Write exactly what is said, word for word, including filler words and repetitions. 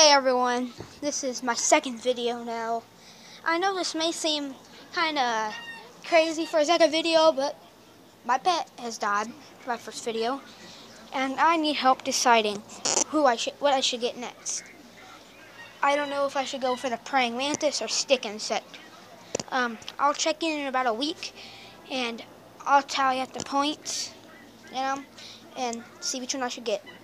Hey everyone, this is my second video now. I know this may seem kind of crazy for a second video, but my pet has died for my first video, and I need help deciding who I should, what I should get next. I don't know if I should go for the praying mantis or stick insect. Um, I'll check in in about a week, and I'll tally up the points, you know, and see which one I should get.